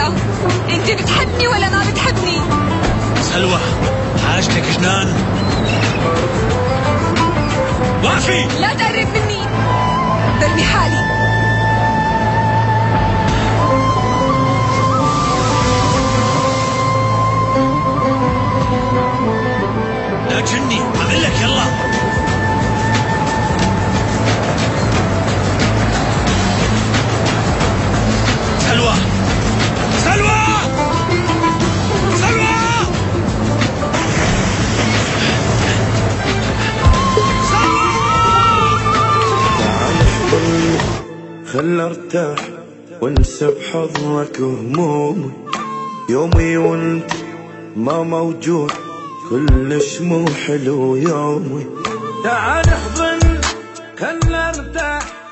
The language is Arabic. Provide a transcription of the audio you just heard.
انت بتحبني ولا ما بتحبني؟ سلوى حاجتك جنان. وقفي، لا تقرب مني، برمي حالي. لا تجني، عمل لك يلا. سلوى سلوى سلوى سلوى. تعال احضني خل ارتاح وانسى بحضنك همومي، يومي وانت ما موجود كلش مو حلو يومي. تعال احضن خل ارتاح